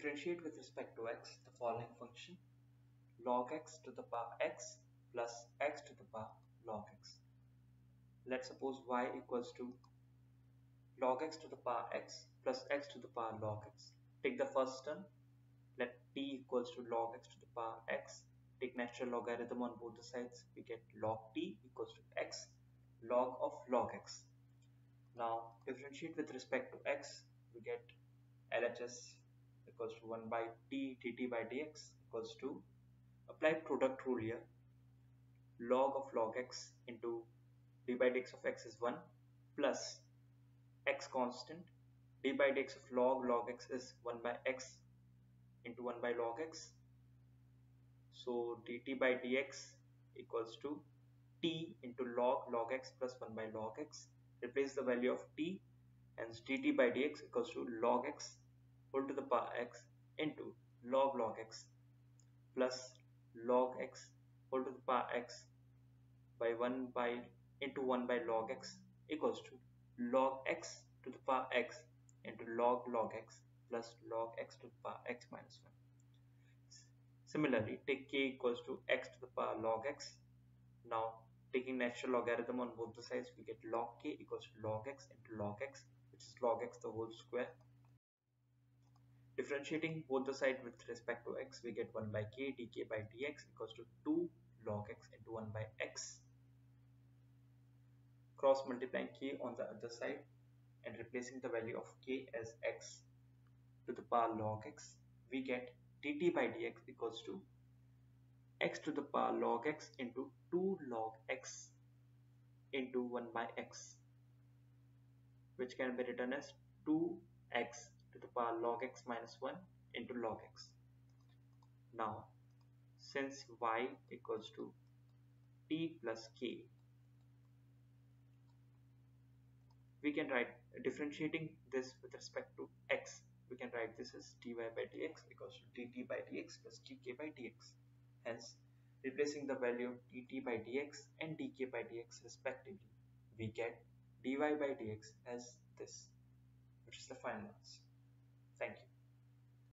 Differentiate with respect to x the following function: log x to the power x plus x to the power log x. Let's suppose y equals to log x to the power x plus x to the power log x. Take the first term, let t equals to log x to the power x. Take natural logarithm on both the sides, we get log t equals to x log of log x. Now differentiate with respect to x, we get LHS equals to 1 by t dt by dx equals to, apply product rule here, log of log x into d by dx of x is 1 plus x constant, d by dx of log x is 1 by x into 1 by log x. So dt by dx equals to t into log x plus 1 by log x. Replace the value of t, hence dt by dx equals to log x whole to the power x into log x plus log x whole to the power x by 1 by into 1 by log x equals to log x to the power x into log x plus log x to the power x minus 1. Similarly, take k equals to x to the power log x. Now taking natural logarithm on both the sides, we get log k equals to log x into log x, which is log x the whole square. Differentiating both the sides with respect to x, we get 1 by k dk by dx equals to 2 log x into 1 by x. Cross multiplying k on the other side and replacing the value of k as x to the power log x, we get dt by dx equals to x to the power log x into 2 log x into 1 by x, which can be written as 2x to the power log x minus 1 into log x. Now since y equals to t plus k, we can write, differentiating this with respect to x, we can write this as dy by dx equals to dt by dx plus dk by dx. Hence replacing the value of dt by dx and dk by dx respectively, we get dy by dx as this, which is the final answer. Thank you.